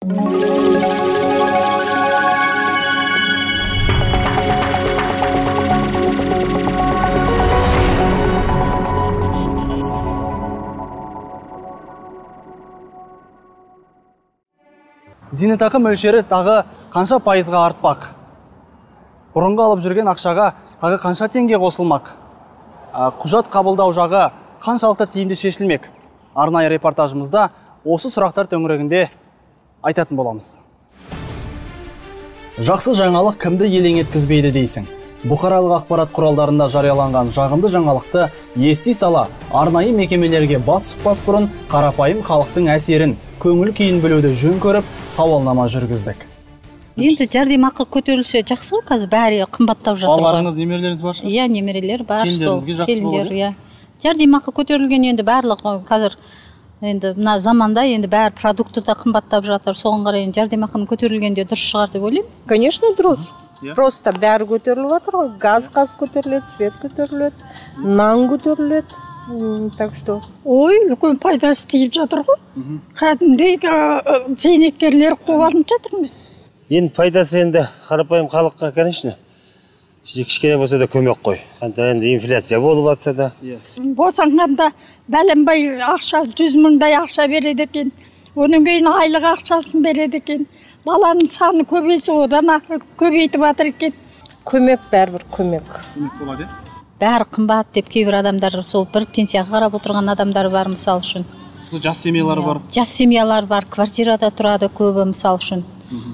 Зейнетақы мөлшері тағы қанша пайызға артпақ? Бұрынғы алып жүрген ақшаға тағы қанша теңге қосылмақ? Құжат қабылдау жағы қаншалықты тиімді шешілмек? Арнайы репортажымызда осы сұрақтар төңірегінде айтатын боламыз. Жақсы жаңалық кімді елең еткізбейді дейсің? Бұқаралық ақпарат құралдарында жарияланған жағымды жаңалықты ести сала, арнайы мекемелерге бас сұқпас бұрын қарапайым халықтың әсерін, көңіл күйін білуді жөн көріп, сауалнама жүргіздік. Енді жәрдемақы көтерілсе жақсы ғой, қазір бәрі қымбаттап жатыр. Балаларыңыз, немерелеріңіз бар шығар? Иә, немерелер бар. Келіндеріңізге жақсы болады. Иә. Жәрдемақы көтерілген енді барлығы қазір енді мына заманда енді бәрі продукты да қымбаттап жатыр. Соған қарай енді жәрдемақының көтерілгенде дұрыс шығар деп ойлаймын. Конечно, дұрыс. Просто бәрі көтеріліп жатыр ғой. Газ көтеріледі, свет көтеріледі, нан көтеріледі. Так что ой, үлкен пайдасы тиіп жатыр ғой. Кәдімгідей зейнеткерлер қуанып жатырмыз. Енді пайдасы енді қарапайым халыққа, конечно, кішкене болса да көмек қой. Енді инфляция болып жатса да. Босанғанда бәленбай ақша, 100 мыңдай ақша береді екен. Оның кейін айлық ақшасын береді екен. Баланың саны көбейсе, одан көбейтіп жатыр екен. Көмек бәрібір көмек. Көмек болады. Бәрі қымбат деп кейбір адамдар, сол бір пенсияға қарап отырған адамдар бар, мысал үшін. Жас семьялар бар. Жас семьялар бар, квартирада тұрады көбі, мысал үшін.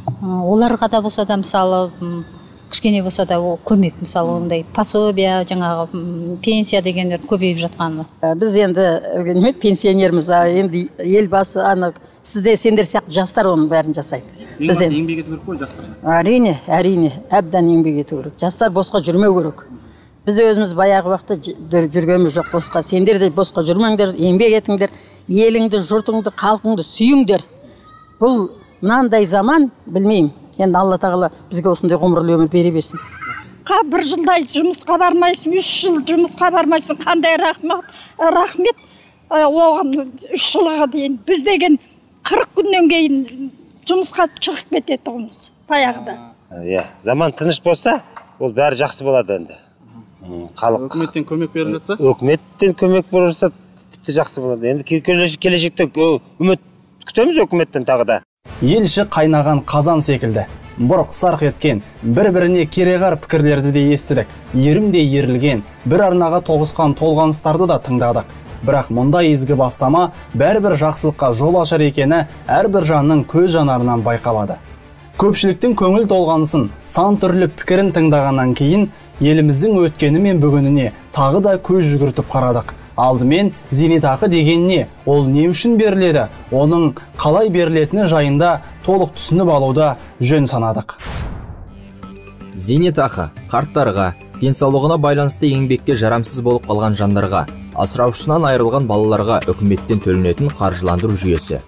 Оларға да болса да, мысалы, кішкене болса да көмек, мысалы, ондай пособия, жаңағы пенсия дегендер көбейіп жатқаны. Біз енді пенсионерміз, енді елбасы сендер сияқты жастар оның бәрін жасайды. Біз еңбек ету керек қой жастар. Әрине, әбден еңбек ету керек. Жастар босқа жүрмеу керек. Біз өзіміз баяғы уақытта жүргеніміз жоқ босқа. Сендер де босқа жүрмеңдер, еңбек етіңдер, еліңді, жұртыңды, халқыңды сүйіңдер. Бұл мынандай заман, білмеймін. Енді Алла тағала бізге осындай ғұмырлы өмір бере берсін. Бір жылдай жұмысқа бармайсың, 3 жыл жұмысқа бармайсың, қандай рахмет оған 3 жылға дейін. Біз деген 40 күннен кейін жұмысқа шығып кетеді оғымыз, баяғыда. Заман тыныш болса, ол бәрі жақсы болады енді. Өкіметтен көмек беріп жатса? Өкіметтен көмек беріп жатса, тіпті жақсы болады. Енді келешекте үміт күтеміз өкіметтен тағы да. Ел іші қайнаған қазан секілді. Бұрқ сарқ еткен, бір-біріне кереғар пікірлерді де естідік. Ерімдей ерілген, бір арнаға тоғысқан толғаныстарды да тыңдадық. Бірақ мұндай изгі бастама бәрібір жақсылыққа жол ашар екені әрбір жанның көз жанарынан байқалады. Көпшіліктің көңіл толғанысын, сан түрлі пікірін тыңдағаннан кейін еліміздің өткені мен бүгініне тағы да көз жүгіртіп қарадық. Алдымен зейнетақы деген не, ол не үшін беріледі, оның қалай берілетіні жайында толық түсініп алуды жөн санадық. Зейнетақы қарттарға, денсаулығына байланысты еңбекке жарамсыз болып қалған жандарға, асыраушысынан айырылған балаларға үкіметтен төленетін қаржыландыру жүйесі.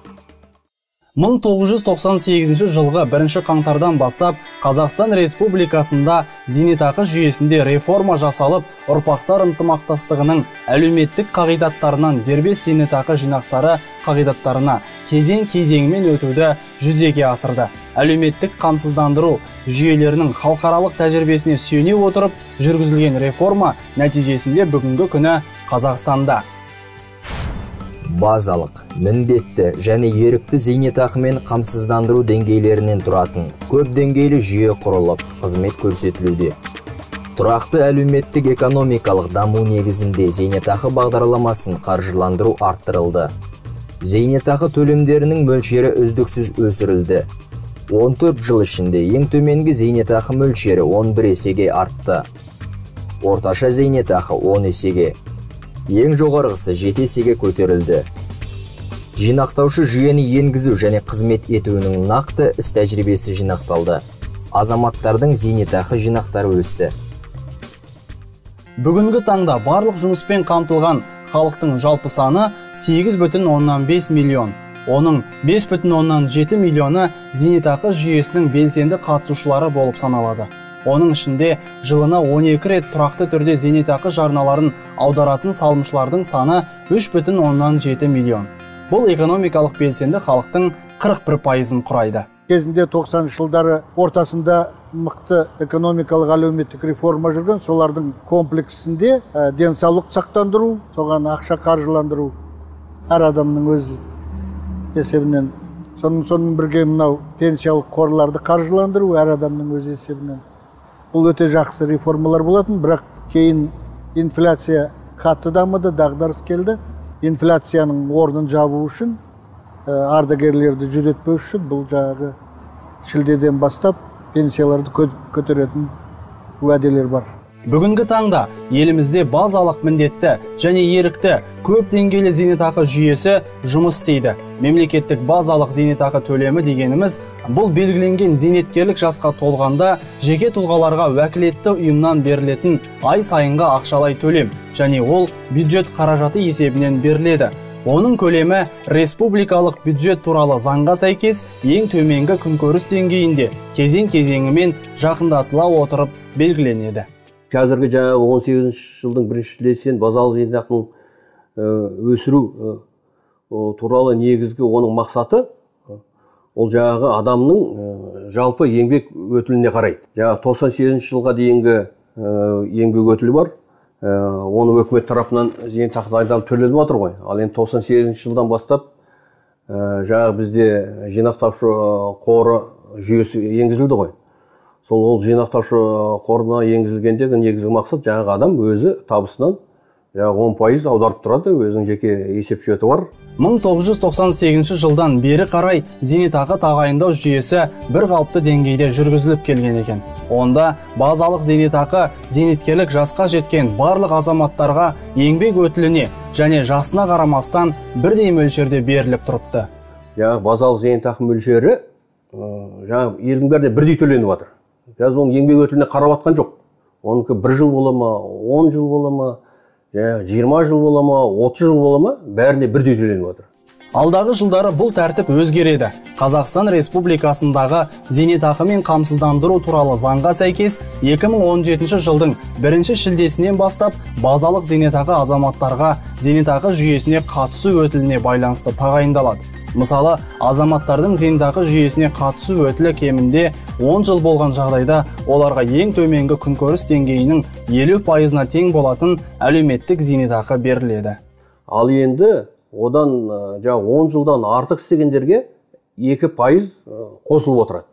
1998 жылғы 1 қаңтардан бастап Қазақстан Республикасында зейнетақы жүйесінде реформа жасалып, ұрпақтар ынтымақтастығының әлеуметтік қағидаттарынан дербес зейнетақы жинақтары қағидаттарына кезең-кезеңмен өтуді жүзеге асырды. Әлеуметтік қамсыздандыру жүйелерінің халықаралық тәжірибесіне сүйене отырып жүргізілген реформа нәтижесінде бүгінгі күні Қазақстанда базалық, міндетті және ерікті зейнетақымен қамсыздандыру деңгейлерінен тұратын көп деңгейлі жүйе құрылып, қызмет көрсетілуде. Тұрақты әлеуметтік экономикалық даму негізінде зейнетақы бағдарламасын қаржыландыру арттырылды. Зейнетақы төлемдерінің мөлшері үздіксіз өсірілді. 14 жыл ішінде ең төменгі зейнетақы мөлшері 11 есеге артты. Орташа зейнетақы 10 есеге. Ең жоғарғысы 7 есеге көтерілді. Жинақтаушы жүйені енгізу және қызмет етуінің нақты іс тәжірибесі жинақталды. Азаматтардың зейнетақы жинақтары өсті. Бүгінгі таңда барлық жұмыспен қамтылған халықтың жалпы саны 8,5 миллион. Оның 5,7 миллионы зейнетақы жүйесінің белсенді қатысушылары болып саналады. Оның ішінде жылына 12 рет тұрақты түрде зейнетақы жарналарын аударатын салымшылардың саны 3,7 миллион. Бұл экономикалық белсенді халықтың 41%-ын құрайды. Кезінде 90 жылдары ортасында мықты экономикалық әлеуметтік реформа жүрген, солардың комплексінде денсаулық сақтандыру, соған ақша қаржыландыру әр адамның өз есебінен. Соның бірге мынау пенсиялық қорларды қаржыландыру әр адамның өз есебінен. Бұл өте жақсы реформалар болатын, бірақ кейін инфляция қатты дамыды, дағдарыс келді. Инфляцияның орнын жабу үшін, ардагерлерді жүдетпеу үшін бұл жағы шілдеден бастап пенсияларды көтеретін уәделер бар. Бүгінгі таңда елімізде базалық міндетті және ерікті көп деңгейлі зейнетақы жүйесі жұмыс істейді. Мемлекеттік базалық зейнетақы төлемі дегеніміз бұл белгіленген зейнеткерлік жасқа толғанда жеке тұлғаларға уәкілетті ұйымнан берілетін ай сайынғы ақшалай төлем, және ол бюджет қаражаты есебінен беріледі. Оның көлемі республикалық бюджет туралы заңға сәйкес ең төменгі күнкөріс деңгейінде кезең-кезеңімен жақындатыла отырып белгіленеді. Қазіргі жаңағы 18 жылдың 1 шілдесінен базалық зейнетақының өсіру туралы негізгі оның мақсаты ол жаңағы адамның жалпы еңбек өтіліне қарайды. Жаңағы 98 жылға дейінгі еңбек өтілі бар. Оны өкімет тарапынан зейнетақы дайындалып төленіп отыр ғой. Ал енді 98 жылдан бастап жаңағы бізде жинақтаушы қоры жүйесі енгізілді ғой. Сол жинақтаушы қорына енгізілгендегі негізгі мақсат жаңағы адам өзі табысынан 10% аударып тұрады, өзінің жеке есепшоты бар. 1998 жылдан бері қарай зейнетақы тағайындау жүйесі бір қалыпты деңгейде жүргізіліп келген екен. Онда базалық зейнетақы зейнеткерлік жасқа жеткен барлық азаматтарға еңбек өтіліне және жасына қарамастан бірдей мөлшерде беріліп тұрыпты. Жаңағы базалық зейнетақы мөлшері жаңағы елдің бәріне бірдей төленіп жатыр. Қазір оның еңбек өтіліне қарап атқан жоқ. Оныкі 1 жыл бола ма, 10 жыл бола ма, 20 жыл бола ма, 30 жыл бола ма, бәріне бірдей төленіп жатыр. Алдағы жылдары бұл тәртіп өзгереді. Қазақстан Республикасындағы зейнетақымен қамсыздандыру туралы заңға сәйкес 2017 жылдың 1 шілдесінен бастап базалық зейнетақы азаматтарға зейнетақы жүйесіне қатысу өтіліне байланысты тағайындалады. Мысалы, азаматтардың зейнетақы жүйесіне қатысу өтілі кемінде 10 жыл болған жағдайда оларға ең төменгі күнкөріс деңгейінің 50%-на тең болатын әлеуметтік зейнетақы беріледі. Ал енді одан 10 жылдан артық істегендерге 2% қосылып отырады.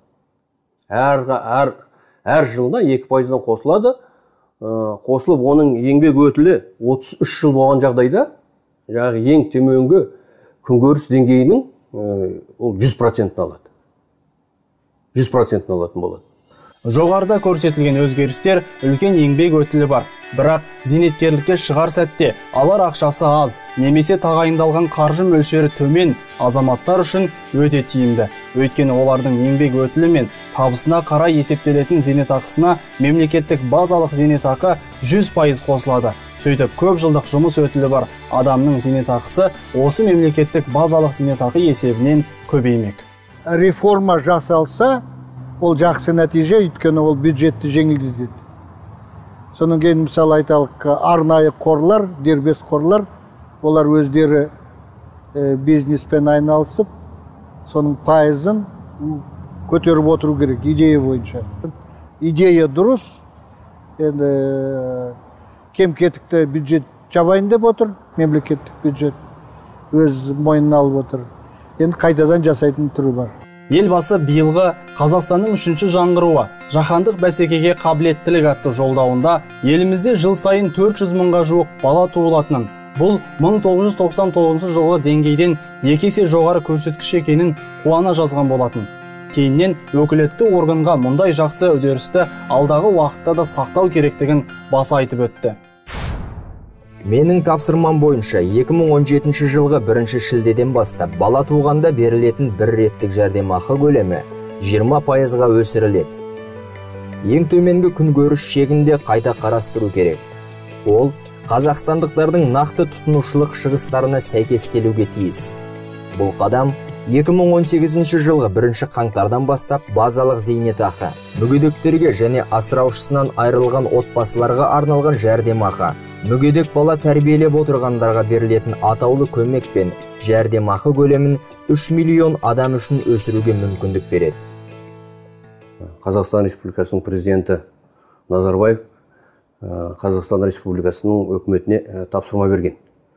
Әр жылына 2%-дан қосылады. Қосылып, оның еңбек өтілі 33 жыл болған жағдайда ең төменгі күнкөріс деңгейінің ол 100%-ын алады. 100%-ын алатын болады. Жоғарыда көрсетілген өзгерістер үлкен еңбек өтілі бар. Бірақ зейнеткерлікке шығар сәтте алар ақшасы аз, немесе тағайындалған қаржы мөлшері төмен азаматтар үшін өте тиімді. Өйткені олардың еңбек өтілі мен табысына қарай есептелетін зейнетақысына мемлекеттік базалық зейнетақы 100% қосылады. Сөйтіп, көп жылдық жұмыс өтілі бар адамның зейнетақысы осы мемлекеттік базалық зейнетақы есебінен көбеймек. Реформа жасалса, ол жақсы нәтиже, өйткені ол бюджетті жеңілдетеді. Соның кейін мысалы айталық арнайы қорлар, дербес қорлар, олар өздері бизнеспен айналысып, соның пайызын көтеріп отыру керек, идея бойынша. Идея дұрыс, енді кем-кетікті бюджет жабайын деп отыр, мемлекеттік бюджет өз мойнына алып отыр. Енді қайтадан жасайтын түрі бар. Елбасы биылғы Қазақстанның 3-ші жаңғыруы жаһандық бәсекеге қабілеттілік атты жолдауында елімізде жыл сайын 400 мыңға жуық бала туылатынын, бұл 1999 жылғы деңгейден 2 есе жоғары көрсеткіш екенін қуана жазған болатын. Кейіннен өкілетті органға мұндай жақсы үдерісті алдағы уақытта да сақтау керектігін баса айтып өтті. Менің тапсырмам бойынша 2017 жылғы 1 шілдеден бастап бала туғанда берілетін бір реттік жәрдемақы көлемі 20%-ға өсіріледі. Ең төменгі күнкөріс шегінде қайта қарастыру керек. Ол қазақстандықтардың нақты тұтынушылық шығыстарына сәйкес келуге тиіс. Бұл қадам 2018 жылғы 1 қаңтардан бастап базалық зейнетақы, мүгедектерге және асыраушысынан айырылған отбасыларға арналған жәрдемақы, мүгедек бала тәрбиелеп отырғандарға берілетін атаулы көмек пен жәрдемақы көлемін 3 миллион адам үшін өсіруге мүмкіндік береді. Қазақстан Республикасының президенті Назарбаев Қазақстан Республикасының өкіметіне тапсырма берген.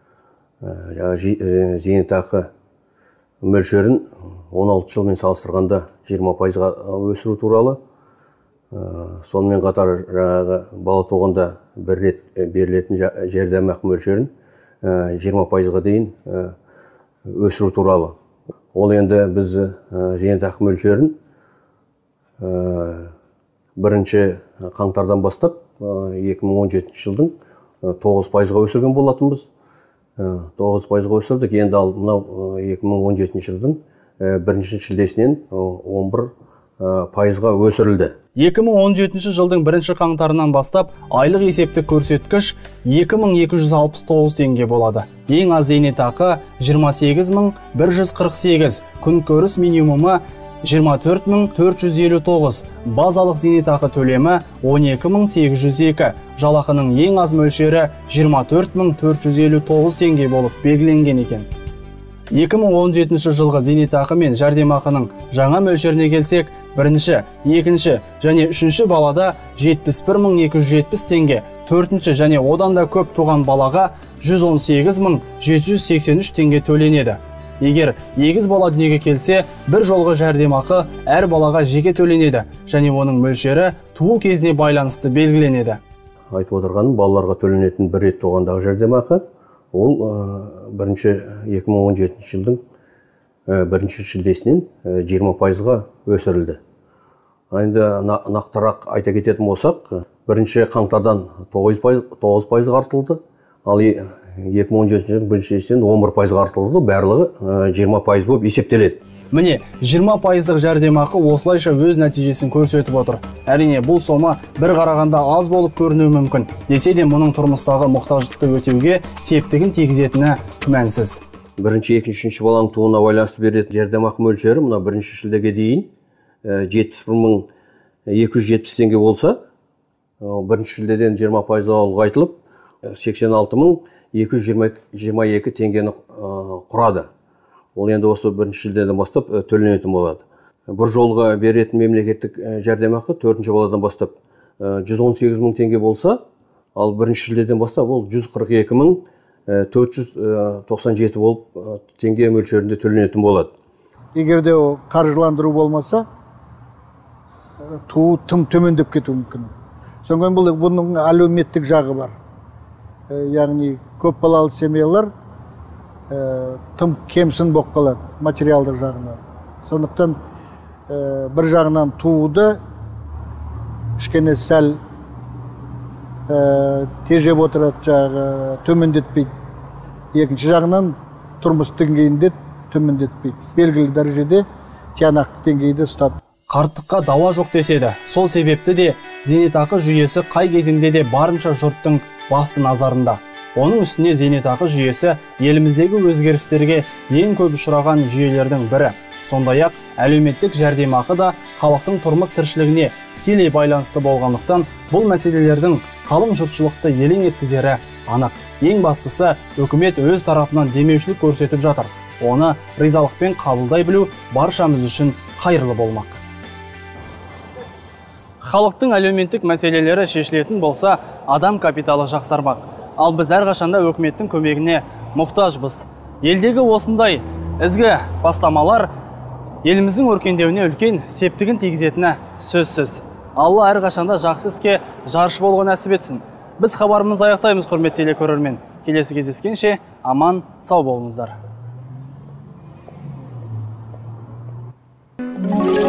Зейнетақы мөлшерін 16 жылмен салыстырғанда 20%-ға өсіру туралы. Сонымен қатар бала туғанда бір рет берілетін жәрдемақы мөлшерін 20%-ға дейін өсіру туралы. Ол енді біз зейнетақы мөлшерін 1 қаңтардан бастап 2017 жылдың 9%-ға өсірген болатынбыз. 9%-ға өсірдік. Енді мынау 2017 жылдың 1 шілдесінен 11%-ға өсірілді. 2017 жылдың 1 қаңтарынан бастап айлық есептік көрсеткіш 2269 теңге болады. Ең аз зейнетақы 28148, күнкөріс минимумы 24459, базалық зейнетақы төлемі 12802, жалақының ең аз мөлшері 24459 теңге болып белгіленген екен. 2017 жылғы зейнетақы мен жәрдемақының жаңа мөлшеріне келсек, 1-ші, 2-ші және 3-ші балада 71270 теңге, 4-ші және одан да көп туған балаға 118783 теңге төленеді. Егер егіз бала дүниеге келсе, бір жолғы жәрдемақы әр балаға жеке төленеді және оның мөлшері туу кезіне байланысты белгіленеді. Айтып отырғаным, балаларға төленетін бір рет туғандағы жәрдемақы, ол 2017 жылдың 1 шілдесінен 20%-ға өсірілді. Енді нақтырақ айта кететін болсақ, 1 қаңтардан 9%-ға артылды, ал 2017 жылдың 1 шілдесінен 11%-ға артылды, барлығы 20% болып есептеледі. Міне, 20%-ық жәрдемақы осылайша өз нәтижесін көрсетіп отыр. Әрине, бұл сома бір қарағанда аз болып көрінуі мүмкін. Десе де, мұның тұрмыстағы мұқтаждықты өтеуге септігін тигізетіні күмәнсіз. 1-2-3 баланың туына байланысты беретін жәрдемақы мөлшері мына 1 шілдеге дейін 71270 теңге болса, 1 шілдеден 20%-ға ұлғайтылып 86222 теңгені құрады. Ол енді осы 1 шілдеден бастап төленетін болады. Бір жолға беретін мемлекеттік жәрдемақы 4-ші баладан бастап 118.000 теңге болса, ал 1 шілдеден бастап ол 142.497 болып теңге мөлшерінде төленетін болады. Егерде о қаржыландыру болмаса, туу тым төмендеп кетуі мүмкін. Соңғы бұның әлеуметтік жағы бар. Яғни көп балалы семьялар тым кемсін болып қалады материалдық жағынан. Сондықтан бір жағынан тууды кішкене сәл тежеп отырады, жағы төмендетпейді. Екінші жағынан тұрмыс деңгейінде төмендетпейді. Белгілі дәрежеде тиянақты деңгейде ұстап. Қарттыққа дауа жоқ деседі. Сол себепті де зейнетақы жүйесі қай кезеңде де барынша жұрттың басты назарында. Оның үстіне зейнетақы жүйесі еліміздегі өзгерістерге ең көп ұшыраған жүйелердің бірі. Сондай-ақ әлеуметтік жәрдемақы да халықтың тұрмыс тіршілігіне тікелей байланысты болғандықтан, бұл мәселелердің қалың жұртшылықты елең еткізері анық. Ең бастысы, үкімет өз тарапынан демеушілік көрсетіп жатыр. Оны ризалықпен қабылдай білу баршамыз үшін қайырлы болмақ. Халықтың әлеуметтік мәселелері шешілетін болса, адам капиталы жақсармақ. Ал біз әрқашанда өкіметтің көмегіне мұқтажбыз. Елдегі осындай ізгі бастамалар еліміздің өркендеуіне үлкен септігін тигізетіні сөзсіз. Алла әрқашанда жақсы іске жаршы болуға нәсіп етсін. Біз хабарымызды аяқтаймыз, құрметті телекөрермен. Келесі кездескенше аман, сау болыңыздар.